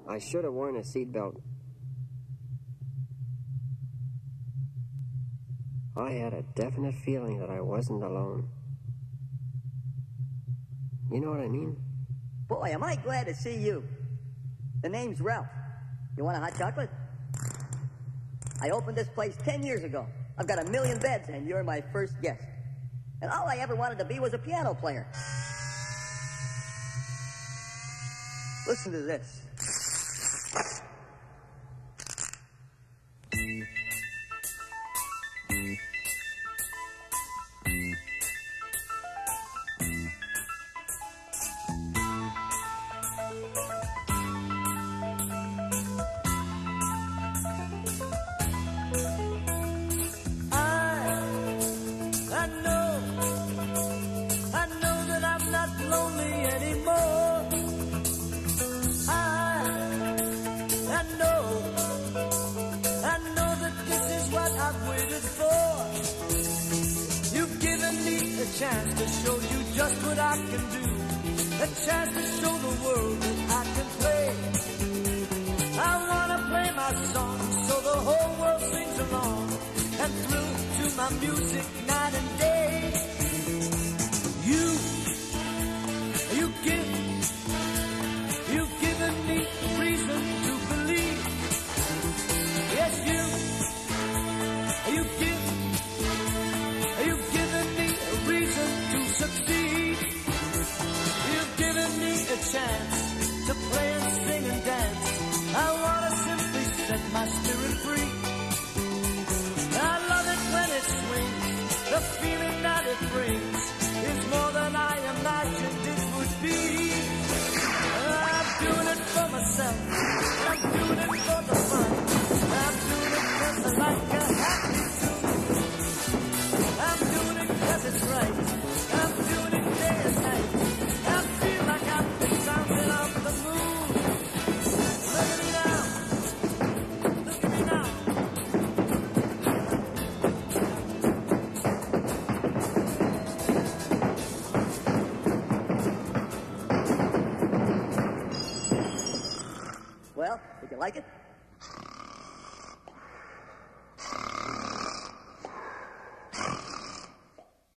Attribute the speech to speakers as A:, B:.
A: I should have worn a seatbelt. I had a definite feeling that I wasn't alone. You know what I mean?
B: Boy, am I glad to see you. The name's Ralph. You want a hot chocolate? I opened this place 10 years ago. I've got 1 million beds, and you're my first guest. And all I ever wanted to be was a piano player. Listen to this.
C: I know that I'm not lonely anymore. I know that this is what I've waited for. You've given me a chance to show you just what I can do. A chance to show the world that I can play. I wanna play my song so the whole world sings along and thrill to my music night and day. You've given me reason to believe. Yes, you've given me a reason to succeed. You've given me a chance to play and sing and dance. I wanna simply set my spirit free. I love it when it swings. The feeling that it brings is more than I imagined it would be. I'm doing it for myself. I'm doing it for the fun. I'm doing it 'cause I like a happy tune. I'm doing it 'cause it's right. I'm doing it day and night. I feel like I've been bouncing off the moon. Look at me now. Look at me now.
B: Well, did you like it?